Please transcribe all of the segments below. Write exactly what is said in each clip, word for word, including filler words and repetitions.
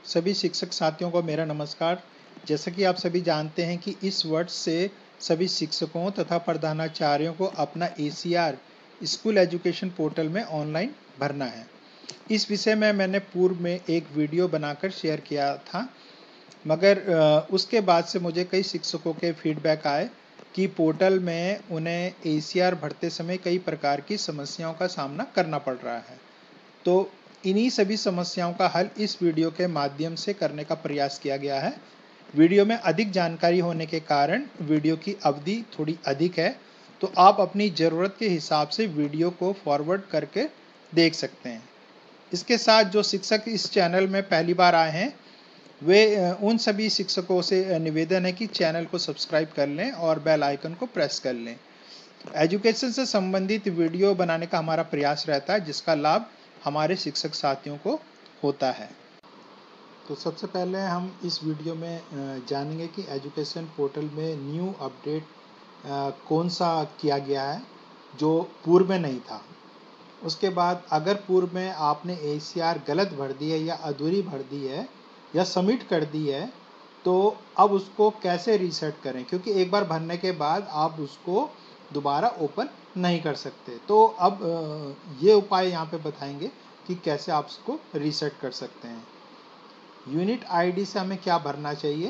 सभी शिक्षक साथियों को मेरा नमस्कार। जैसा कि आप सभी जानते हैं कि इस वर्ष से सभी शिक्षकों तथा प्रधानाचार्यों को अपना A C R school education portal में ऑनलाइन भरना है। इस विषय में मैंने पूर्व में एक वीडियो बनाकर शेयर किया था, मगर उसके बाद से मुझे कई शिक्षकों के फीडबैक आए कि पोर्टल में उन्हें ए सी आर भरते समय कई प्रकार की समस्याओं का सामना करना पड़ रहा है। तो इन्हीं सभी समस्याओं का हल इस वीडियो के माध्यम से करने का प्रयास किया गया है। वीडियो में अधिक जानकारी होने के कारण वीडियो की अवधि थोड़ी अधिक है, तो आप अपनी ज़रूरत के हिसाब से वीडियो को फॉरवर्ड करके देख सकते हैं। इसके साथ जो शिक्षक इस चैनल में पहली बार आए हैं, वे उन सभी शिक्षकों से निवेदन है कि चैनल को सब्सक्राइब कर लें और बेल आइकन को प्रेस कर लें। एजुकेशन से संबंधित वीडियो बनाने का हमारा प्रयास रहता है, जिसका लाभ हमारे शिक्षक साथियों को होता है। तो सबसे पहले हम इस वीडियो में जानेंगे कि एजुकेशन पोर्टल में न्यू अपडेट कौन सा किया गया है जो पूर्व में नहीं था। उसके बाद अगर पूर्व में आपने ए सी आर गलत भर दी है या अधूरी भर दी है या सबमिट कर दी है, तो अब उसको कैसे रीसेट करें, क्योंकि एक बार भरने के बाद आप उसको दोबारा ओपन नहीं कर सकते। तो अब ये उपाय यहाँ पे बताएंगे कि कैसे आप उसको रीसेट कर सकते हैं। यूनिट आईडी से हमें क्या भरना चाहिए।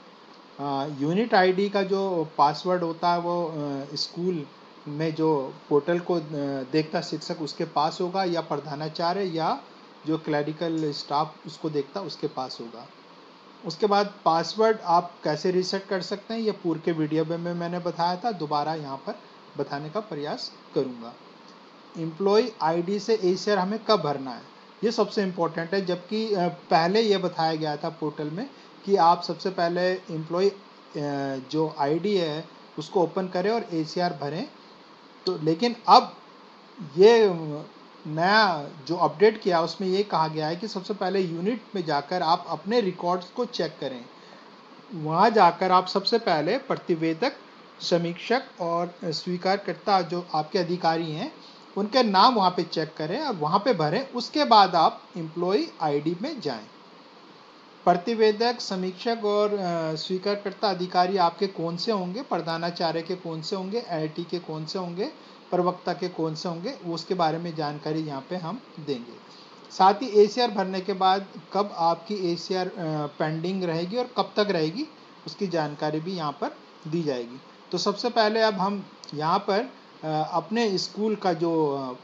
यूनिट आईडी का जो पासवर्ड होता है वो स्कूल में जो पोर्टल को देखता शिक्षक उसके पास होगा, या प्रधानाचार्य या जो क्लरिकल स्टाफ उसको देखता उसके पास होगा। उसके बाद पासवर्ड आप कैसे रीसेट कर सकते हैं, ये पूर्व के वीडियो में मैंने बताया था, दोबारा यहाँ पर बताने का प्रयास करूँगा। एम्प्लॉय आईडी से ए सी आर हमें कब भरना है, ये सबसे इम्पोर्टेंट है। जबकि पहले ये बताया गया था पोर्टल में कि आप सबसे पहले एम्प्लॉय जो आईडी है उसको ओपन करें और ए सी आर भरें। तो लेकिन अब ये नया जो अपडेट किया उसमें ये कहा गया है कि सबसे पहले यूनिट में जाकर आप अपने रिकॉर्ड्स को चेक करें। वहाँ जाकर आप सबसे पहले प्रतिवेदक, समीक्षक और स्वीकारकर्ता जो आपके अधिकारी हैं उनके नाम वहाँ पे चेक करें और वहाँ पे भरें। उसके बाद आप एम्प्लॉय आईडी में जाएं। प्रतिवेदक, समीक्षक और स्वीकारकर्ता अधिकारी आपके कौन से होंगे, प्रधानाचार्य के कौन से होंगे, आई आई टी के कौन से होंगे, प्रवक्ता के कौन से होंगे, उसके बारे में जानकारी यहाँ पे हम देंगे। साथ ही ए सी आर भरने के बाद कब आपकी ए सी आर पेंडिंग रहेगी और कब तक रहेगी उसकी जानकारी भी यहाँ पर दी जाएगी। तो सबसे पहले अब हम यहाँ पर अपने स्कूल का जो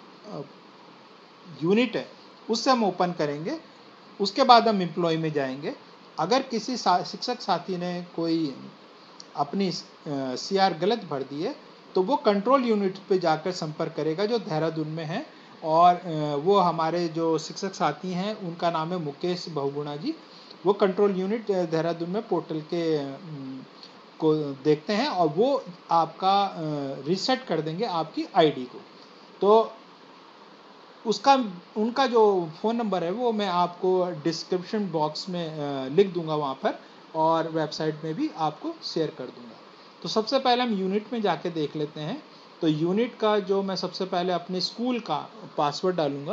यूनिट है उससे हम ओपन करेंगे। उसके बाद हम एम्प्लॉय में जाएंगे। अगर किसी सा, शिक्षक साथी ने कोई अपनी सी आर गलत भर दी है तो वो कंट्रोल यूनिट पे जाकर संपर्क करेगा जो देहरादून में है, और वो हमारे जो शिक्षक साथी हैं उनका नाम है मुकेश बहुगुणा जी। वो कंट्रोल यूनिट देहरादून में पोर्टल के को देखते हैं और वो आपका रीसेट कर देंगे आपकी आईडी को। तो उसका उनका जो फ़ोन नंबर है वो मैं आपको डिस्क्रिप्शन बॉक्स में लिख दूंगा वहाँ पर, और वेबसाइट में भी आपको शेयर कर दूंगा। तो सबसे पहले हम यूनिट में जाके देख लेते हैं। तो यूनिट का जो मैं सबसे पहले अपने स्कूल का पासवर्ड डालूंगा।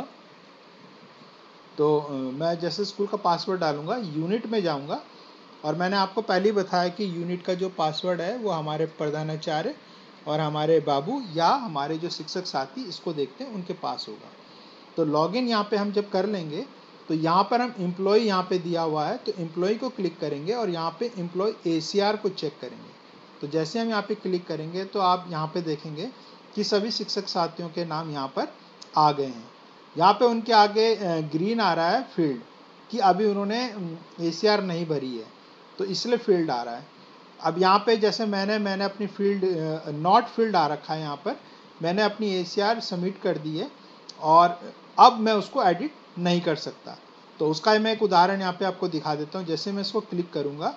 तो मैं जैसे स्कूल का पासवर्ड डालूंगा, यूनिट में जाऊंगा, और मैंने आपको पहले ही बताया कि यूनिट का जो पासवर्ड है वो हमारे प्रधानाचार्य और हमारे बाबू या हमारे जो शिक्षक साथी इसको देखते हैं उनके पास होगा। तो लॉगिन यहाँ पे हम जब कर लेंगे तो यहाँ पर हम एम्प्लॉय यहाँ पे दिया हुआ है, तो एम्प्लॉय को क्लिक करेंगे और यहाँ पे एम्प्लॉय ए सी आर को चेक करेंगे। तो जैसे हम यहाँ पे क्लिक करेंगे तो आप यहाँ पे देखेंगे कि सभी शिक्षक साथियों के नाम यहाँ पर आ गए हैं। यहाँ पे उनके आगे ग्रीन आ रहा है फील्ड, कि अभी उन्होंने ए सी आर नहीं भरी है, तो इसलिए फील्ड आ रहा है। अब यहाँ पे जैसे मैंने मैंने अपनी फील्ड नॉट फील्ड आ रखा है, यहाँ पर मैंने अपनी ए सी आर सबमिट कर दी है और अब मैं उसको एडिट नहीं कर सकता। तो उसका मैं एक उदाहरण यहाँ पे आपको दिखा देता हूँ। जैसे मैं इसको क्लिक करूँगा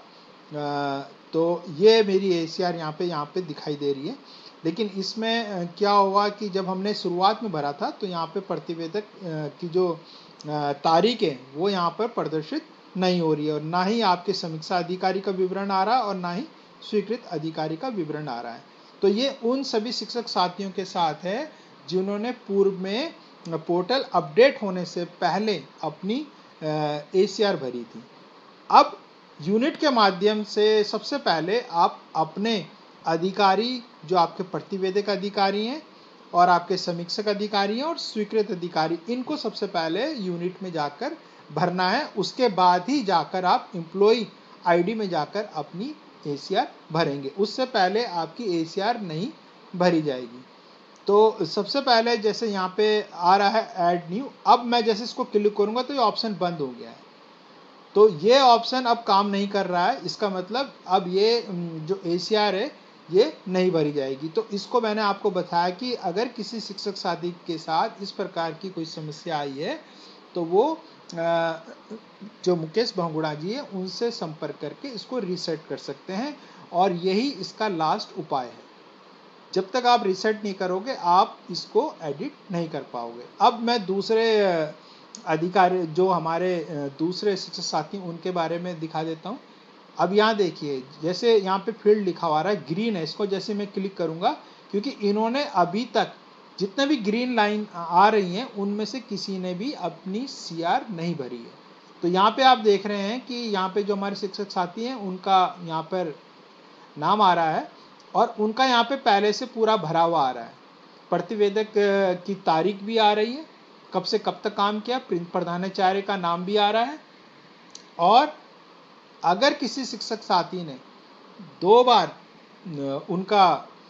तो ये मेरी ए सी आर यहाँ पे यहाँ पे दिखाई दे रही है। लेकिन इसमें क्या हुआ कि जब हमने शुरुआत में भरा था तो यहाँ पे प्रतिवेदक की जो तारीख है वो यहाँ पर प्रदर्शित नहीं हो रही है, और ना ही आपके समीक्षा अधिकारी का विवरण आ रहा है और ना ही स्वीकृत अधिकारी का विवरण आ रहा है। तो ये उन सभी शिक्षक साथियों के साथ है जिन्होंने पूर्व में पोर्टल अपडेट होने से पहले अपनी ए सी आर भरी थी। अब यूनिट के माध्यम से सबसे पहले आप अपने अधिकारी, जो आपके प्रतिवेदक अधिकारी हैं और आपके समीक्षक अधिकारी हैं और स्वीकृत अधिकारी, इनको सबसे पहले यूनिट में जाकर भरना है। उसके बाद ही जाकर आप एम्प्लॉय आईडी में जाकर अपनी एसीआर भरेंगे, उससे पहले आपकी एसीआर नहीं भरी जाएगी। तो सबसे पहले जैसे यहाँ पे आ रहा है ऐड न्यू, अब मैं जैसे इसको क्लिक करूंगा तो ये ऑप्शन बंद हो गया है। तो ये ऑप्शन अब काम नहीं कर रहा है, इसका मतलब अब ये जो एसीआर है ये नहीं भरी जाएगी। तो इसको मैंने आपको बताया कि अगर किसी शिक्षक साथी के साथ इस प्रकार की कोई समस्या आई है तो वो जो मुकेश बहुगुणा जी है उनसे संपर्क करके इसको रीसेट कर सकते हैं, और यही इसका लास्ट उपाय है। जब तक आप रीसेट नहीं करोगे आप इसको एडिट नहीं कर पाओगे। अब मैं दूसरे अधिकारी, जो हमारे दूसरे शिक्षक साथी, उनके बारे में दिखा देता हूँ। अब यहाँ देखिए, जैसे यहाँ पे फील्ड लिखा हुआ है ग्रीन है, इसको जैसे मैं क्लिक करूंगा, क्योंकि इन्होंने अभी तक जितने भी ग्रीन लाइन आ रही हैं उनमें से किसी ने भी अपनी सीआर नहीं भरी है। तो यहाँ पे आप देख रहे हैं कि यहाँ पे जो हमारे शिक्षक साथी हैं उनका यहाँ पर नाम आ रहा है और उनका यहाँ पे पहले से पूरा भरा हुआ आ रहा है। प्रतिवेदक की तारीख भी आ रही है, कब से कब तक काम किया, प्रधानाचार्य का नाम भी आ रहा है। और अगर किसी शिक्षक साथी ने दो बार उनका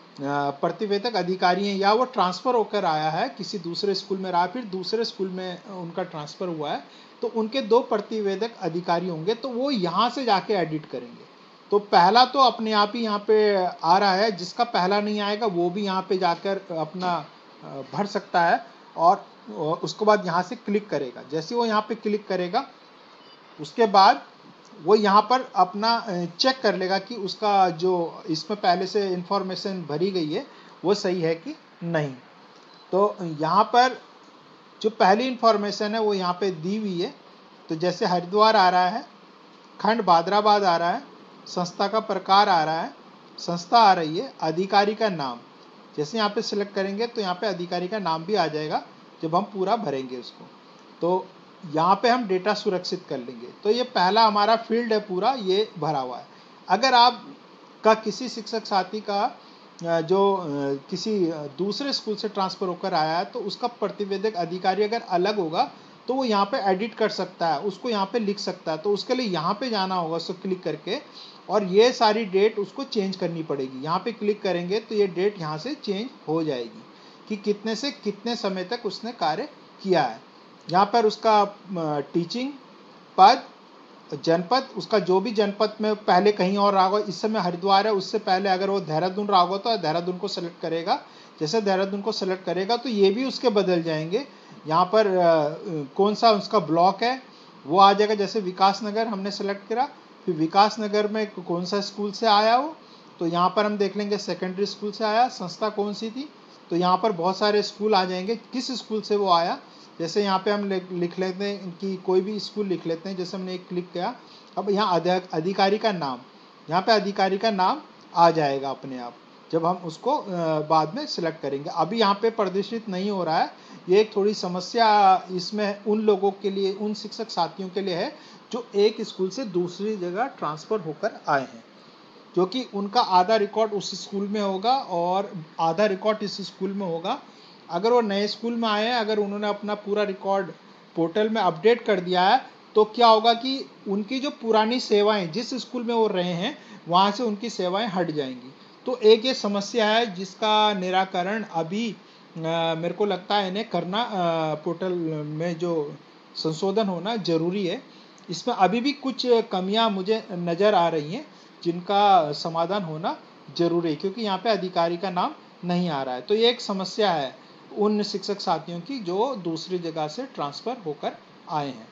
प्रतिवेदक अधिकारी हैं या वो ट्रांसफ़र होकर आया है, किसी दूसरे स्कूल में रहा, फिर दूसरे स्कूल में उनका ट्रांसफ़र हुआ है, तो उनके दो प्रतिवेदक अधिकारी होंगे, तो वो यहाँ से जाके एडिट करेंगे। तो पहला तो अपने आप ही यहाँ पे आ रहा है, जिसका पहला नहीं आएगा वो भी यहाँ पे जाकर अपना भर सकता है और उसके बाद यहाँ से क्लिक करेगा। जैसे वो यहाँ पे क्लिक करेगा उसके बाद वो यहाँ पर अपना चेक कर लेगा कि उसका जो इसमें पहले से इंफॉर्मेशन भरी गई है वो सही है कि नहीं। तो यहाँ पर जो पहली इंफॉर्मेशन है वो यहाँ पे दी हुई है। तो जैसे हरिद्वार आ रहा है, खंड भादराबाद आ रहा है, संस्था का प्रकार आ रहा है, संस्था आ रही है, अधिकारी का नाम, जैसे यहाँ पे सिलेक्ट करेंगे तो यहाँ पे अधिकारी का नाम भी आ जाएगा जब हम पूरा भरेंगे उसको। तो यहाँ पे हम डेटा सुरक्षित कर लेंगे। तो ये पहला हमारा फील्ड है पूरा, ये भरा हुआ है। अगर आप का किसी शिक्षक साथी का जो किसी दूसरे स्कूल से ट्रांसफ़र होकर आया है तो उसका प्रतिवेदक अधिकारी अगर अलग होगा तो वो यहाँ पे एडिट कर सकता है, उसको यहाँ पे लिख सकता है। तो उसके लिए यहाँ पे जाना होगा उसको क्लिक करके, और ये सारी डेट उसको चेंज करनी पड़ेगी। यहाँ पे क्लिक करेंगे तो ये डेट यहाँ से चेंज हो जाएगी कि कितने से कितने समय तक उसने कार्य किया है। यहाँ पर उसका टीचिंग पद, जनपद, उसका जो भी जनपद में पहले कहीं और रहा होगा, इस समय हरिद्वार है, उससे पहले अगर वो देहरादून रहा होगा तो देहरादून को सेलेक्ट करेगा। जैसे देहरादून को सेलेक्ट करेगा तो ये भी उसके बदल जाएंगे। यहाँ पर कौन सा उसका ब्लॉक है वो आ जाएगा। जैसे विकास नगर हमने सेलेक्ट करा, फिर विकास नगर में कौन सा स्कूल से आया हो, तो यहाँ पर हम देख लेंगे सेकेंडरी स्कूल से आया, संस्था कौन सी थी, तो यहाँ पर बहुत सारे स्कूल आ जाएंगे किस स्कूल से वो आया। जैसे यहाँ पे हम लिख लेते हैं कि कोई भी स्कूल लिख लेते हैं, जैसे हमने एक क्लिक किया। अब यहाँ अधिकारी का नाम, यहाँ पे अधिकारी का नाम आ जाएगा अपने आप जब हम उसको बाद में सिलेक्ट करेंगे। अभी यहाँ पे प्रदर्शित नहीं हो रहा है, ये एक थोड़ी समस्या इसमें उन लोगों के लिए, उन शिक्षक साथियों के लिए है जो एक स्कूल से दूसरी जगह ट्रांसफ़र होकर आए हैं, क्योंकि उनका आधा रिकॉर्ड उस स्कूल में होगा और आधा रिकॉर्ड इस स्कूल में होगा। अगर वो नए स्कूल में आए हैं, अगर उन्होंने अपना पूरा रिकॉर्ड पोर्टल में अपडेट कर दिया है तो क्या होगा कि उनकी जो पुरानी सेवाएं जिस स्कूल में वो रहे हैं वहाँ से उनकी सेवाएं हट जाएंगी। तो एक ये समस्या है जिसका निराकरण अभी आ, मेरे को लगता है इन्हें करना, आ, पोर्टल में जो संशोधन होना जरूरी है। इसमें अभी भी कुछ कमियां मुझे नज़र आ रही हैं जिनका समाधान होना जरूरी है, क्योंकि यहाँ पे अधिकारी का नाम नहीं आ रहा है। तो ये एक समस्या है उन शिक्षक साथियों की जो दूसरी जगह से ट्रांसफ़र होकर आए हैं।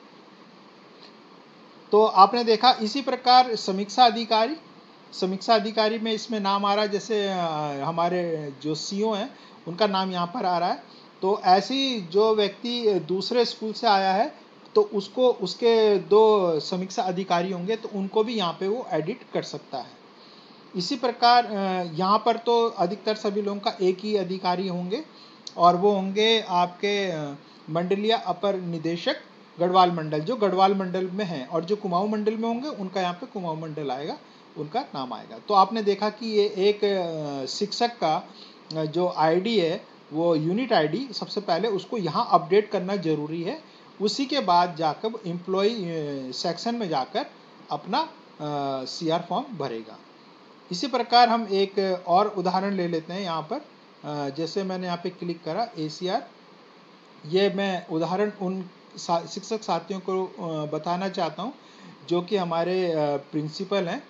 तो आपने देखा इसी प्रकार समीक्षा अधिकारी, समीक्षा अधिकारी में इसमें नाम आ रहा है, जैसे हमारे जो सीईओ हैं उनका नाम यहाँ पर आ रहा है। तो ऐसी जो व्यक्ति दूसरे स्कूल से आया है तो उसको उसके दो समीक्षा अधिकारी होंगे तो उनको भी यहाँ पे वो एडिट कर सकता है। इसी प्रकार यहाँ पर तो अधिकतर सभी लोगों का एक ही अधिकारी होंगे और वो होंगे आपके मंडलीय अपर निदेशक गढ़वाल मंडल जो गढ़वाल मंडल में हैं, और जो कुमाऊं मंडल में होंगे उनका यहाँ पे कुमाऊं मंडल आएगा, उनका नाम आएगा। तो आपने देखा कि ये एक शिक्षक का जो आईडी है वो यूनिट आईडी, सबसे पहले उसको यहाँ अपडेट करना जरूरी है, उसी के बाद जाकर एम्प्लॉय सेक्शन में जाकर अपना सी आर फॉर्म भरेगा। इसी प्रकार हम एक और उदाहरण ले लेते हैं यहाँ पर। जैसे मैंने यहाँ पे क्लिक करा ए सी आर, ये मैं उदाहरण उन सा, शिक्षक साथियों को बताना चाहता हूँ जो कि हमारे प्रिंसिपल हैं,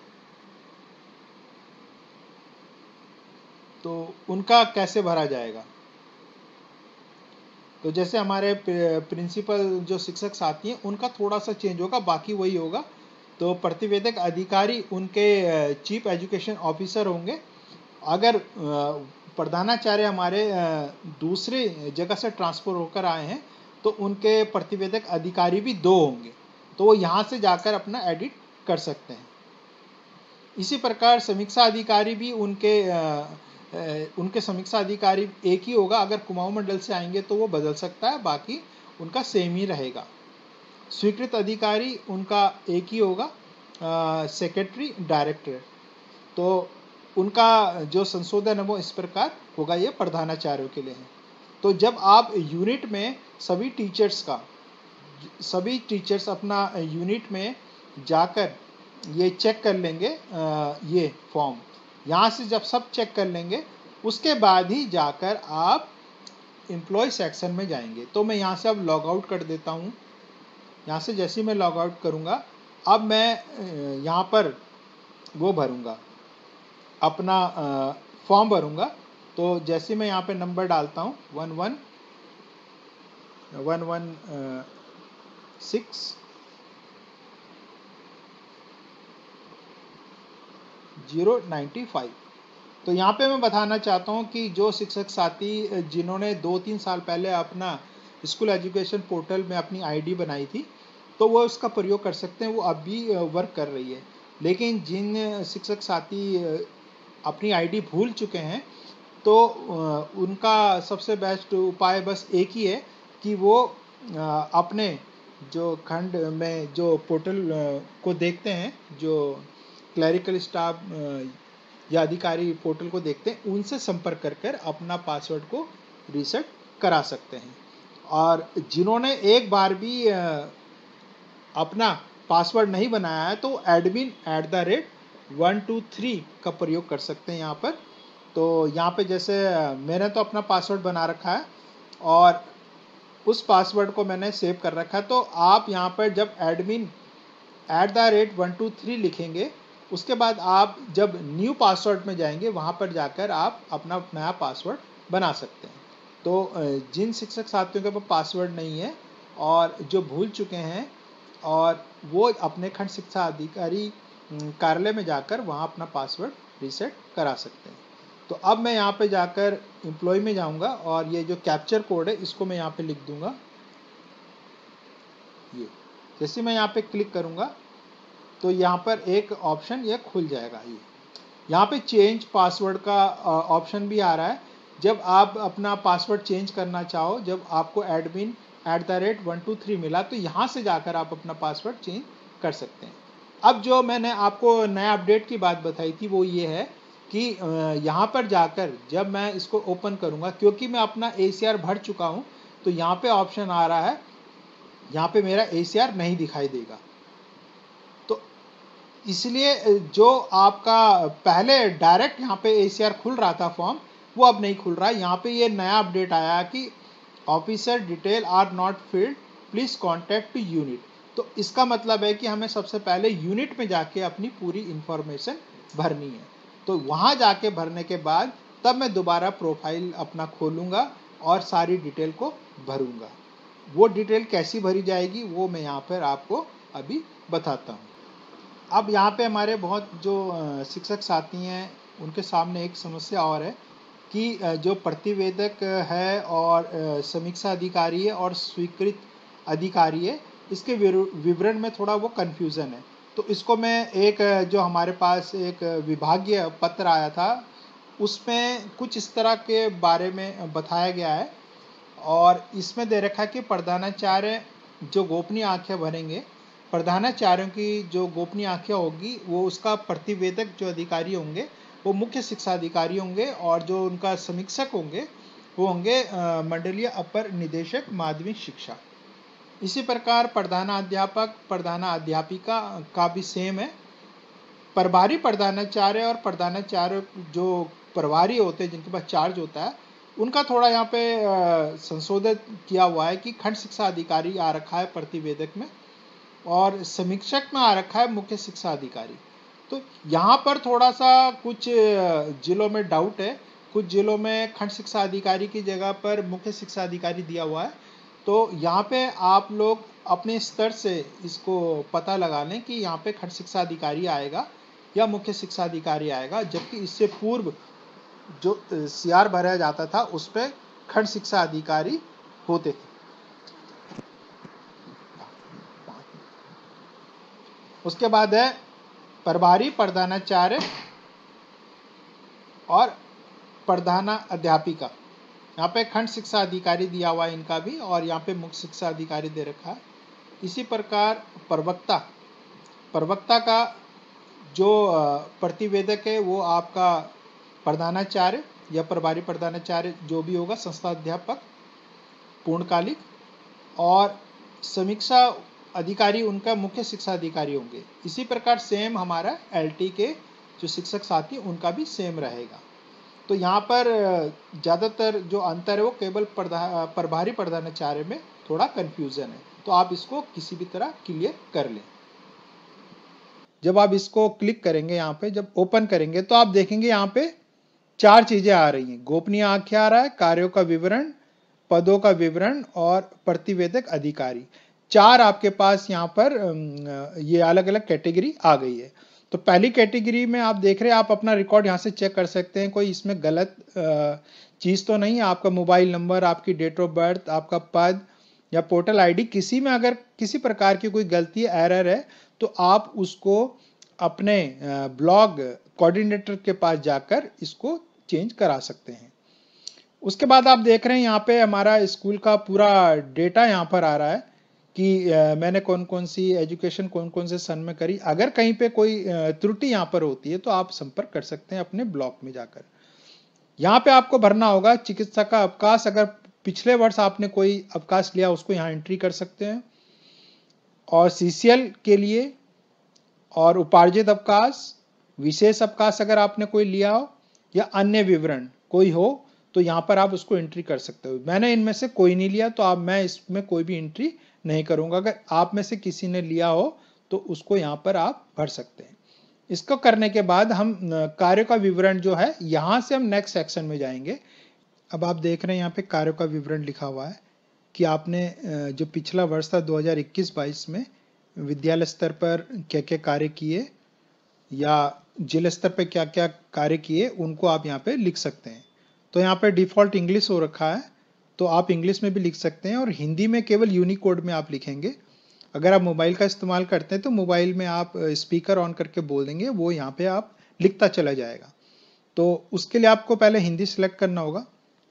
तो उनका कैसे भरा जाएगा। तो जैसे हमारे प्रिंसिपल जो शिक्षक साथी हैं उनका थोड़ा सा चेंज होगा, बाकी वही होगा। तो प्रतिवेदक अधिकारी उनके चीफ एजुकेशन ऑफिसर होंगे। अगर प्रधानाचार्य हमारे दूसरे जगह से ट्रांसफ़र होकर आए हैं तो उनके प्रतिवेदक अधिकारी भी दो होंगे, तो वो यहाँ से जाकर अपना एडिट कर सकते हैं। इसी प्रकार समीक्षा अधिकारी भी उनके उनके समीक्षा अधिकारी एक ही होगा, अगर कुमाऊं मंडल से आएंगे तो वो बदल सकता है, बाकी उनका सेम ही रहेगा। स्वीकृत अधिकारी उनका एक ही होगा, सेक्रेटरी डायरेक्टर, तो उनका जो संशोधन है वो इस प्रकार होगा, ये प्रधानाचार्यों के लिए है। तो जब आप यूनिट में सभी टीचर्स का सभी टीचर्स अपना यूनिट में जाकर ये चेक कर लेंगे, ये फॉर्म यहाँ से जब सब चेक कर लेंगे उसके बाद ही जाकर आप एम्प्लॉय सेक्शन में जाएंगे। तो मैं यहाँ से अब लॉग आउट कर देता हूँ। यहाँ से जैसे ही मैं लॉग आउट करूँगा, अब मैं यहाँ पर वो भरूँगा, अपना फॉर्म भरूँगा। तो जैसे मैं यहाँ पे नंबर डालता हूँ one one one one six zero ninety five. तो यहाँ पे मैं बताना चाहता हूँ कि जो शिक्षक साथी जिन्होंने दो तीन साल पहले अपना स्कूल एजुकेशन पोर्टल में अपनी आईडी बनाई थी, तो वो उसका प्रयोग कर सकते हैं, वो अब भी वर्क कर रही है। लेकिन जिन शिक्षक साथी अपनी आईडी भूल चुके हैं, तो उनका सबसे बेस्ट उपाय बस एक ही है कि वो अपने जो खंड में जो पोर्टल को देखते हैं, जो क्लरिकल स्टाफ या अधिकारी पोर्टल को देखते हैं, उनसे संपर्क कर कर अपना पासवर्ड को रीसेट करा सकते हैं। और जिन्होंने एक बार भी अपना पासवर्ड नहीं बनाया है तो admin at the rate one two three का प्रयोग कर सकते हैं यहाँ पर। तो यहाँ पे जैसे मैंने तो अपना पासवर्ड बना रखा है और उस पासवर्ड को मैंने सेव कर रखा है, तो आप यहाँ पर जब admin at the rate one two three लिखेंगे, उसके बाद आप जब न्यू पासवर्ड में जाएंगे वहाँ पर जाकर आप अपना नया पासवर्ड बना सकते हैं। तो जिन शिक्षक साथियों के पास पासवर्ड नहीं है और जो भूल चुके हैं, और वो अपने खंड शिक्षा अधिकारी कार्यालय में जाकर वहाँ अपना पासवर्ड रीसेट करा सकते हैं। तो अब मैं यहाँ पे जाकर एम्प्लॉय में जाऊँगा और ये जो कैप्चर कोड है इसको मैं यहाँ पे लिख दूँगा। ये जैसे मैं यहाँ पे क्लिक करूँगा तो यहाँ पर एक ऑप्शन ये खुल जाएगा। ये यहाँ पे चेंज पासवर्ड का ऑप्शन भी आ रहा है। जब आप अपना पासवर्ड चेंज करना चाहो, जब आपको admin at the rate one two three मिला, तो यहाँ से जाकर आप अपना पासवर्ड चेंज कर सकते हैं। अब जो मैंने आपको नया अपडेट की बात बताई थी वो ये है कि यहाँ पर जाकर जब मैं इसको ओपन करूँगा, क्योंकि मैं अपना ए सी आर भर चुका हूँ, तो यहाँ पे ऑप्शन आ रहा है, यहाँ पे मेरा ए सी आर नहीं दिखाई देगा। तो इसलिए जो आपका पहले डायरेक्ट यहाँ पे ए सी आर खुल रहा था फॉर्म, वो अब नहीं खुल रहा है। यहाँ पे ये नया अपडेट आया कि officer detail are not filled, please contact unit. तो इसका मतलब है कि हमें सबसे पहले यूनिट में जाके अपनी पूरी इंफॉर्मेशन भरनी है। तो वहाँ जाके भरने के बाद तब मैं दोबारा प्रोफाइल अपना खोलूँगा और सारी डिटेल को भरूँगा। वो डिटेल कैसी भरी जाएगी वो मैं यहाँ पर आपको अभी बताता हूँ। अब यहाँ पे हमारे बहुत जो शिक्षक साथी हैं उनके सामने एक समस्या और है कि जो प्रतिवेदक है और समीक्षा अधिकारी है और स्वीकृत अधिकारी है, इसके विवरण में थोड़ा वो कन्फ्यूज़न है। तो इसको मैं एक जो हमारे पास एक विभागीय पत्र आया था उसमें कुछ इस तरह के बारे में बताया गया है, और इसमें दे रखा है कि प्रधानाचार्य जो गोपनीय आख्या भरेंगे, प्रधानाचार्यों की जो गोपनीय आख्या होगी वो उसका प्रतिवेदक जो अधिकारी होंगे वो मुख्य शिक्षा अधिकारी होंगे, और जो उनका समीक्षक होंगे वो होंगे मंडलीय अपर निदेशक माध्यमिक शिक्षा। इसी प्रकार प्रधानाध्यापक प्रधानाध्यापिका का भी सेम है। प्रभारी प्रधानाचार्य और प्रधानाचार्य जो प्रभारी होते हैं जिनके पास चार्ज होता है, उनका थोड़ा यहाँ पे संशोधित किया हुआ है कि खंड शिक्षा अधिकारी आ रखा है प्रतिवेदक में, और समीक्षक में आ रखा है मुख्य शिक्षा अधिकारी। तो यहाँ पर थोड़ा सा कुछ जिलों में डाउट है, कुछ जिलों में खंड शिक्षा अधिकारी की जगह पर मुख्य शिक्षा अधिकारी दिया हुआ है। तो यहाँ पे आप लोग अपने स्तर से इसको पता लगा लें कि यहाँ पे खंड शिक्षा अधिकारी आएगा या मुख्य शिक्षा अधिकारी आएगा, जबकि इससे पूर्व जो सीआर भरा जाता था उस पर खंड शिक्षा अधिकारी होते थे। उसके बाद है प्रभारी प्रधानाचार्य और प्रधानाध्यापिका। यहाँ पे खंड शिक्षा अधिकारी दिया हुआ है इनका भी, और यहाँ पे मुख्य शिक्षा अधिकारी दे रखा है। इसी प्रकार प्रवक्ता प्रवक्ता का जो प्रतिवेदक है वो आपका प्रधानाचार्य या प्रभारी प्रधानाचार्य जो भी होगा, संस्था अध्यापक पूर्णकालिक, और समीक्षा अधिकारी उनका मुख्य शिक्षा अधिकारी होंगे। इसी प्रकार सेम हमारा एलटी के जो शिक्षक साथी उनका भी सेम रहेगा। तो यहाँ पर ज़्यादातर जो अंतर है वो केवल प्रभारी प्रधानाचार्य में थोड़ा कन्फ्यूज़न है, तो आप इसको किसी भी तरह क्लियर कर लें। जब आप इसको क्लिक करेंगे, यहाँ पे जब ओपन करेंगे तो आप देखेंगे यहाँ पे चार चीज़ें आ रही हैं। गोपनीय आख्या आ रहा है, कार्यों का विवरण, पदों का विवरण और प्रतिवेदक अधिकारी। चार आपके पास यहाँ पर ये अलग अलग कैटेगरी आ गई है। तो पहली कैटेगरी में आप देख रहे हैं, आप अपना रिकॉर्ड यहाँ से चेक कर सकते हैं, कोई इसमें गलत चीज़ तो नहीं है। आपका मोबाइल नंबर, आपकी डेट ऑफ बर्थ, आपका पद या पोर्टल आईडी, किसी में अगर किसी प्रकार की कोई गलती एरर है तो आप उसको अपने ब्लॉग कोऑर्डिनेटर के पास जाकर इसको चेंज करा सकते हैं। उसके बाद आप देख रहे हैं यहाँ पे हमारा स्कूल का पूरा डेटा यहाँ पर आ रहा है कि आ, मैंने कौन कौन सी एजुकेशन कौन कौन से सन में करी। अगर कहीं पे कोई त्रुटि यहाँ पर होती है तो आप संपर्क कर सकते हैं अपने ब्लॉक में जाकर। यहाँ पे आपको भरना होगा चिकित्सा का अवकाश। अगर पिछले वर्ष आपने कोई अवकाश लिया उसको यहाँ एंट्री कर सकते हैं, और सीसीएल के लिए, और उपार्जित अवकाश, विशेष अवकाश अगर आपने कोई लिया हो, या अन्य विवरण कोई हो तो यहाँ पर आप उसको एंट्री कर सकते हो। मैंने इनमें से कोई नहीं लिया तो आप मैं इसमें कोई भी एंट्री नहीं करूंगा। अगर आप में से किसी ने लिया हो तो उसको यहाँ पर आप भर सकते हैं। इसको करने के बाद हम कार्यों का विवरण जो है, यहाँ से हम नेक्स्ट सेक्शन में जाएंगे। अब आप देख रहे हैं यहाँ पे कार्यों का विवरण लिखा हुआ है कि आपने जो पिछला वर्ष था दो हज़ार इक्कीस बाईस में विद्यालय स्तर पर क्या क्या कार्य किए या जिला स्तर पर क्या क्या कार्य किए, उनको आप यहाँ पे लिख सकते हैं। तो यहाँ पे डिफ़ॉल्ट इंग्लिश हो रखा है, तो आप इंग्लिश में भी लिख सकते हैं, और हिंदी में केवल यूनिकोड में आप लिखेंगे। अगर आप मोबाइल का इस्तेमाल करते हैं तो मोबाइल में आप स्पीकर ऑन करके बोल देंगे, वो यहाँ पे आप लिखता चला जाएगा। तो उसके लिए आपको पहले हिंदी सेलेक्ट करना होगा।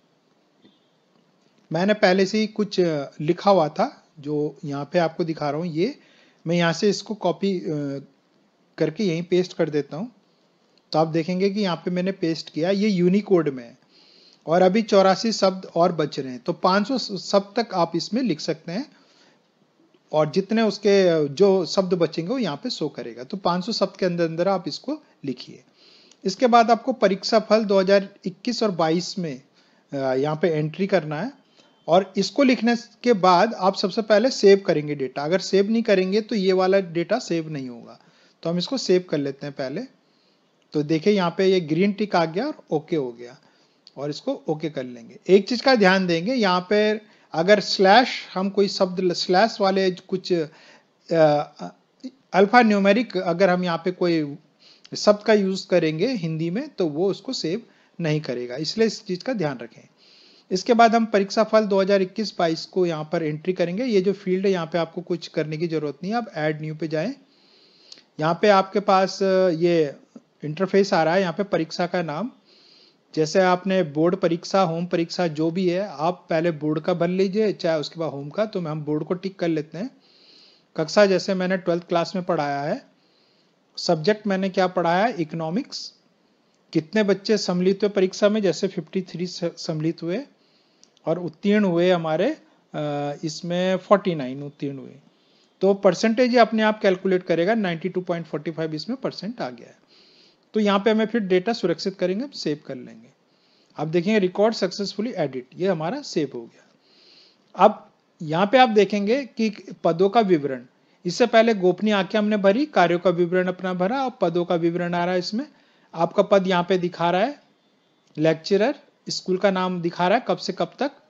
मैंने पहले से ही कुछ लिखा हुआ था जो यहाँ पे आपको दिखा रहा हूँ, ये मैं यहाँ से इसको कॉपी करके यहीं पेस्ट कर देता हूँ। तो आप देखेंगे कि यहाँ पे मैंने पेस्ट किया, ये यूनिकोड में है, और अभी चौरासी शब्द और बच रहे हैं। तो पाँच सौ शब्द तक आप इसमें लिख सकते हैं, और जितने उसके जो शब्द बचेंगे वो यहाँ पे शो करेगा। तो पाँच सौ शब्द के अंदर अंदर आप इसको लिखिए। इसके बाद आपको परीक्षा फल दो हज़ार इक्कीस और बाईस में यहाँ पे एंट्री करना है, और इसको लिखने के बाद आप सबसे पहले सेव करेंगे डेटा। अगर सेव नहीं करेंगे तो ये वाला डेटा सेव नहीं होगा। तो हम इसको सेव कर लेते हैं पहले। तो देखिए यहाँ पे ये ग्रीन टिक आ गया और ओके हो गया, और इसको ओके कर लेंगे। एक चीज का ध्यान देंगे, यहाँ पे अगर स्लैश हम कोई शब्द स्लैश वाले कुछ अल्फा न्यूमेरिक अगर हम यहाँ पे कोई शब्द का यूज करेंगे हिंदी में तो वो उसको सेव नहीं करेगा, इसलिए इस चीज का ध्यान रखें। इसके बाद हम परीक्षा फल दो हज़ार इक्कीस बाईस को यहाँ पर एंट्री करेंगे। ये जो फील्ड है यहाँ पे आपको कुछ करने की जरूरत नहीं है, आप ऐड न्यू पे जाएं। यहाँ पे आपके पास ये इंटरफेस आ रहा है, यहाँ पे परीक्षा का नाम, जैसे आपने बोर्ड परीक्षा, होम परीक्षा जो भी है, आप पहले बोर्ड का भर लीजिए, चाहे उसके बाद होम का। तो हम बोर्ड को टिक कर लेते हैं। कक्षा जैसे मैंने ट्वेल्थ क्लास में पढ़ाया है, सब्जेक्ट मैंने क्या पढ़ाया है, इकोनॉमिक्स। कितने बच्चे सम्मिलित हुए परीक्षा में, जैसे तिरेपन सम्मिलित हुए और उत्तीर्ण हुए हमारे इसमें उनचास उत्तीर्ण हुए। तो परसेंटेज अपने आप कैलकुलेट करेगा, बानवे पॉइंट चार पाँच इसमें परसेंट आ गया है। तो यहाँ पे हमें फिर डेटा सुरक्षित करेंगे, सेव कर लेंगे। अब देखेंगे रिकॉर्ड सक्सेसफुली एडिट, ये हमारा सेव हो गया। अब यहाँ पे आप देखेंगे कि पदों का विवरण, इससे पहले गोपनीय आंखें हमने भरी, कार्यों का विवरण अपना भरा, और पदों का विवरण आ रहा है इसमें। आपका पद यहाँ पे दिखा रहा है लेक्चरर, स्कूल का नाम दिखा रहा है, कब से कब तक,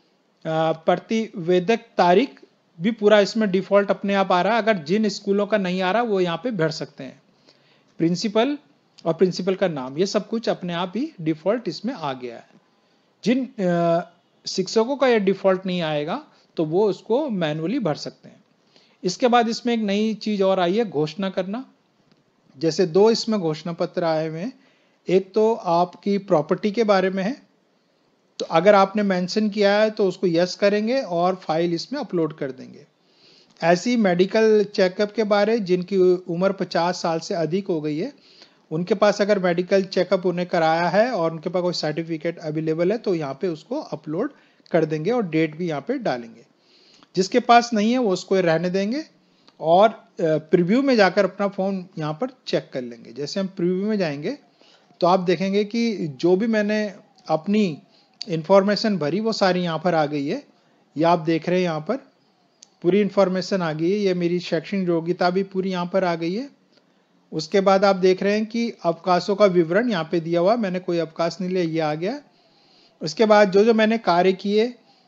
प्रतिवेदक तारीख भी पूरा इसमें डिफॉल्ट अपने आप आ रहा है। अगर जिन स्कूलों का नहीं आ रहा वो यहाँ पे भर सकते हैं। प्रिंसिपल और प्रिंसिपल का नाम, ये सब कुछ अपने आप ही डिफॉल्ट इसमें आ गया है। जिन शिक्षकों का ये डिफॉल्ट नहीं आएगा तो वो उसको मैनुअली भर सकते हैं। इसके बाद इसमें एक नई चीज और आई है, घोषणा करना। जैसे दो इसमें घोषणा पत्र आए हुए हैं। एक तो आपकी प्रॉपर्टी के बारे में है, तो अगर आपने मेंशन किया है तो उसको यस करेंगे और फाइल इसमें अपलोड कर देंगे। ऐसी मेडिकल चेकअप के बारे, जिनकी उम्र पचास साल से अधिक हो गई है, उनके पास अगर मेडिकल चेकअप उन्हें कराया है और उनके पास कोई सर्टिफिकेट अवेलेबल है तो यहाँ पे उसको अपलोड कर देंगे और डेट भी यहाँ पे डालेंगे। जिसके पास नहीं है वो उसको रहने देंगे और प्रीव्यू में जाकर अपना फॉर्म यहाँ पर चेक कर लेंगे। जैसे हम प्रीव्यू में जाएंगे तो आप देखेंगे कि जो भी मैंने अपनी इंफॉर्मेशन भरी वो सारी यहाँ पर आ गई है। ये आप देख रहे हैं, यहाँ पर पूरी इंफॉर्मेशन आ गई है। ये मेरी शैक्षणिक योग्यता भी पूरी यहाँ पर आ गई है। उसके बाद आप देख रहे हैं कि अवकाशों का विवरण यहाँ पे दिया हुआ, मैंने कोई अवकाश नहीं लिया, ये आ गया। उसके बाद जो जो मैंने कार्य किए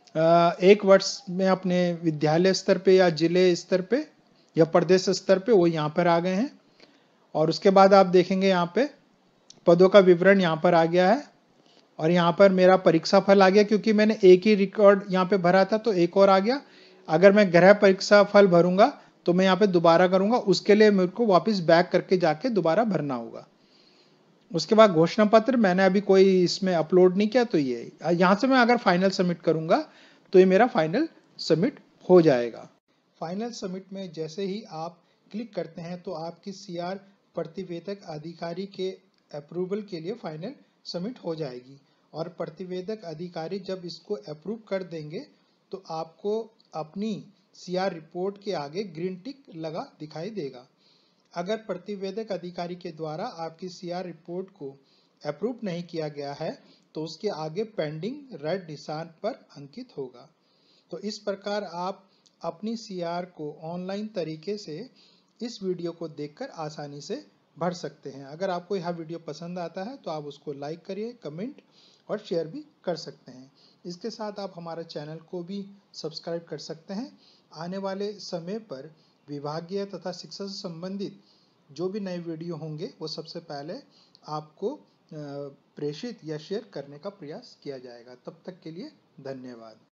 एक वर्ष में अपने विद्यालय स्तर पे या जिले स्तर पे या प्रदेश स्तर पे, वो यहाँ पर आ गए हैं। और उसके बाद आप देखेंगे यहाँ पे पदों का विवरण यहाँ पर आ गया है और यहाँ पर मेरा परीक्षा फल आ गया, क्योंकि मैंने एक ही रिकॉर्ड यहाँ पे भरा था तो एक और आ गया। अगर मैं गृह परीक्षा फल भरूंगा तो मैं यहाँ पे दोबारा करूंगा, उसके लिए मेरे को वापस बैक करके जाके दोबारा भरना होगा। उसके बाद घोषणा पत्र मैंने अभी कोई इसमें अपलोड नहीं किया, तो ये यहाँ से मैं अगर फाइनल सबमिट करूंगा तो ये मेरा फाइनल सबमिट हो जाएगा। फाइनल सबमिट में जैसे ही आप क्लिक करते हैं तो आपकी सीआर प्रतिवेदक अधिकारी के अप्रूवल के लिए फाइनल सबमिट हो जाएगी। और प्रतिवेदक अधिकारी जब इसको अप्रूव कर देंगे तो आपको अपनी सीआर रिपोर्ट के आगे ग्रीन टिक लगा दिखाई देगा। अगर प्रतिवेदक अधिकारी के द्वारा आपकी सीआर रिपोर्ट को अप्रूव नहीं किया गया है तो उसके आगे पेंडिंग रेड निशान पर अंकित होगा। तो इस प्रकार आप अपनी सीआर को ऑनलाइन तरीके से इस वीडियो को देखकर आसानी से भर सकते हैं। अगर आपको यह वीडियो पसंद आता है तो आप उसको लाइक करिए, कमेंट और शेयर भी कर सकते हैं। इसके साथ आप हमारे चैनल को भी सब्सक्राइब कर सकते हैं। आने वाले समय पर विभागीय तथा शिक्षा से संबंधित जो भी नए वीडियो होंगे वो सबसे पहले आपको प्रेषित या शेयर करने का प्रयास किया जाएगा। तब तक के लिए धन्यवाद।